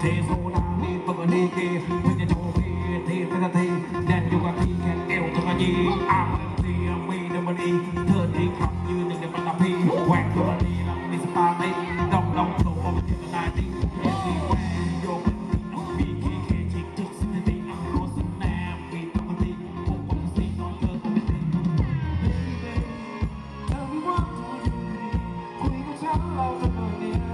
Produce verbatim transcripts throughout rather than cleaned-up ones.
ทโซดาดีปกติเกไม่จะโชว์พีเทสกทีแดนอยู่กับทีแคนเอลตะกี้อาบเสียมีเดมันอีเธอที่ขับยืนหนึ่งในปัตตพีแหวกตัวนี้แล้วมีสปาร์ตี้ดองดองโผล่มาเป็นตัวนาทีเอซีแหวกโยกบีเคเคจิกจุกสิทธิอังโรสแนมบีปกติพวกปกตินอนเธอปกติเธอไม่ว่าตัวอยู่คุยกับฉันเราจะโดนเดียว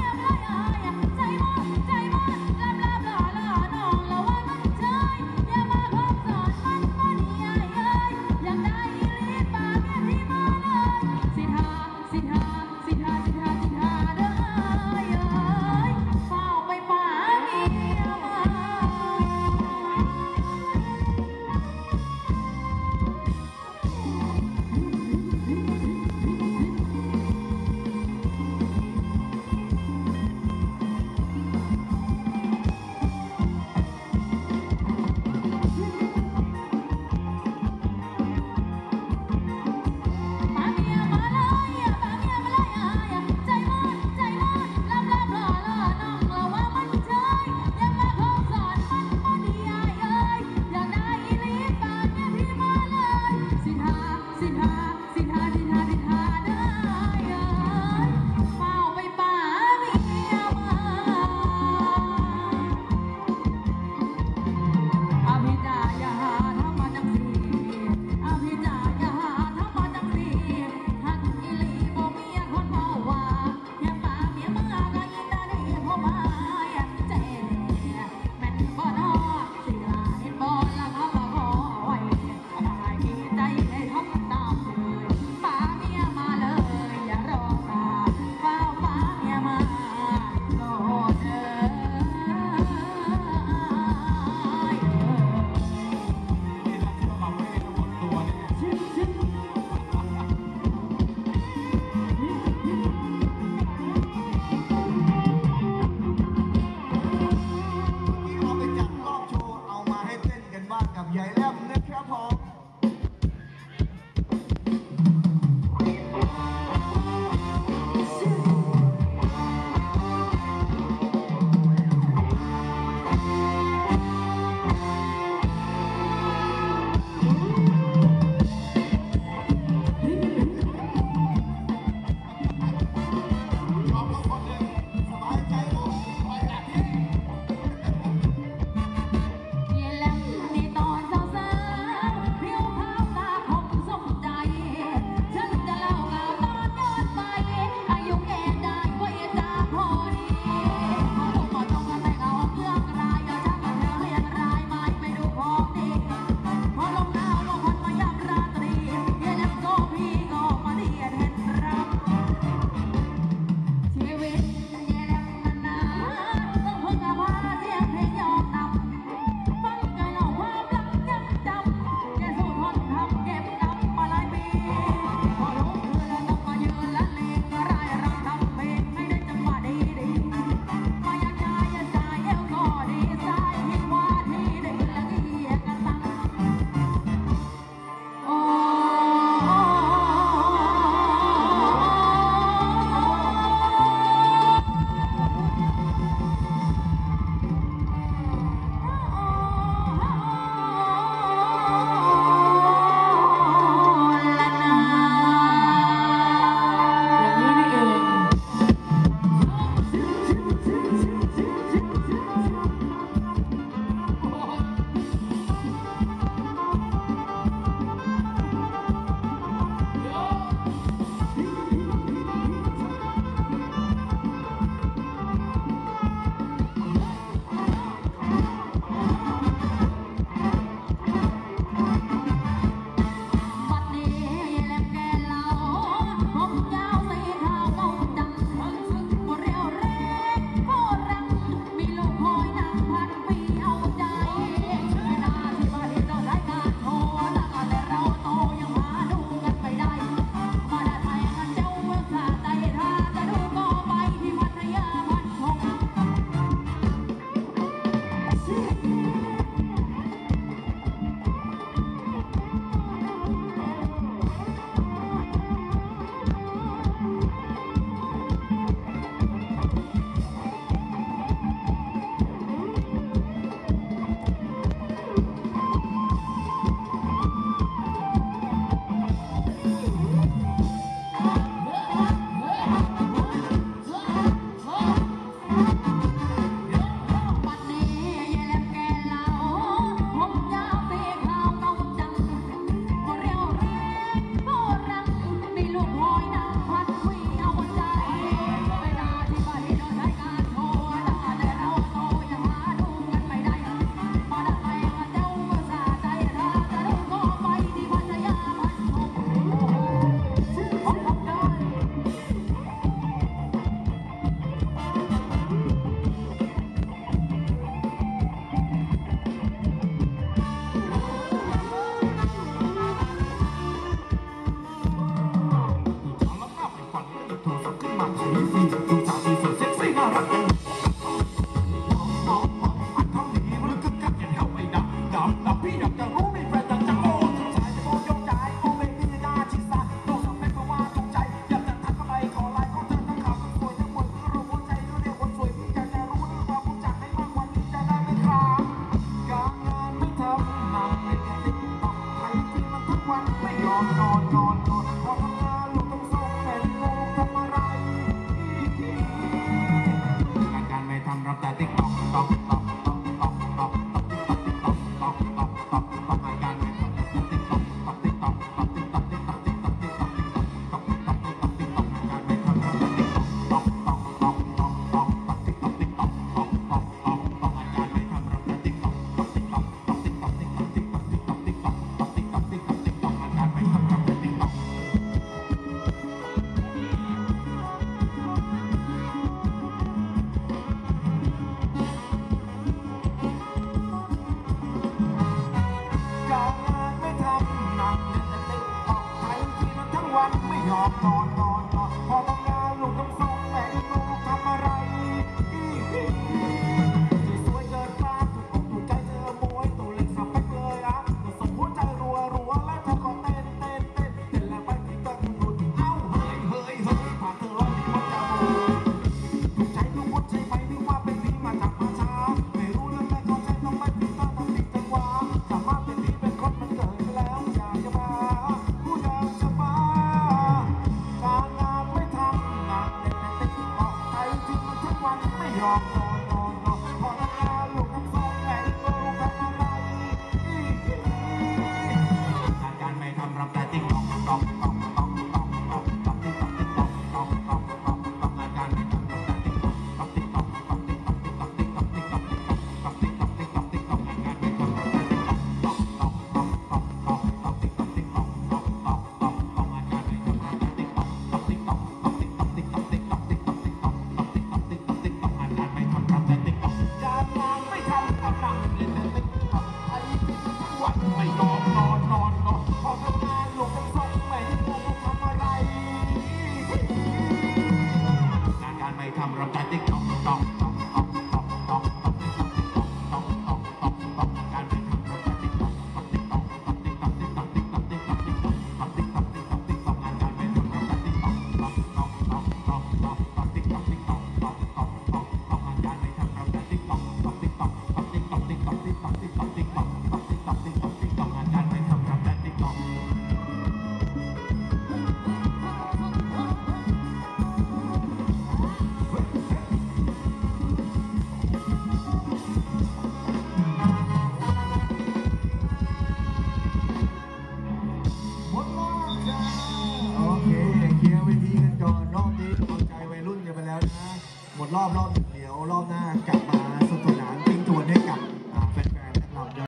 เยอมนอนนอนนอนพอทำงานลูกต้องส่งแม่ลูกทำอะไรสวยเกินต้านถูกอกถูกใจเธอมวยตัวเล็กสเปคเลยอ่ะก็ส่งหัวใจรัวรัวแล้วเธอก็เต้นเต้นเต้นเต้นแล้วไปที่ก็หลุดเอ้าเฮ้ยเฮ้ยเฮ้ยผ่านเธอร้องดีว่าจะบูถูกใจทุกคนใช่ไหมนึกว่าเป็นพี่มาจากมาช้าไม่รู้เรื่องแม่เขาใช้ต้องไปผิดต้องทำผิดจังหวะสามารถเป็นพี่เป็นคนมันเกิดไปแล้วอยากจะมาผู้อยากจะมาการงานไม่ทำงานเด็กแต่ติ๊กออกไทยทิ้งมันทั้งวันไม่ยอมนอนนอนนอนพอทำงานลูกน้ำส้มแม่ลูกทำอะไรการการไม่ทำรับแต่ติ๊กตอกตอกตอกตอกตอกตอกตอกติ๊กตอกติ๊กตอกตอกตอกตอกตอกการไม่ทำรับแต่ติ๊กตอกติ๊กตอกตอกติ๊กตอกติ๊กตอกติ๊กตอกติ๊กตอกติ๊กตอกติ๊กตอกติ๊กตอกติ๊กตอกการไม่ทำรับแต่ติ๊กตอกตอกตอกตอกตอกตอกตอกติ๊กตอกติ๊กตอกตอกตอกตอกตอกการไม่ทำรับแต่ติ๊กตอกตอกติ๊กตอกตอกติ๊กตอกติ๊กตอกติ๊กตอกติ๊กตอกติ๊กตอกตอกติ๊กตอกติ๊กตอกติ๊กตอกการไม่ทำรับแต่ติ๊กตอกการงานไม่ทำกำลังเล่นแต่ติ๊กตอกไอ้วันไม่นอน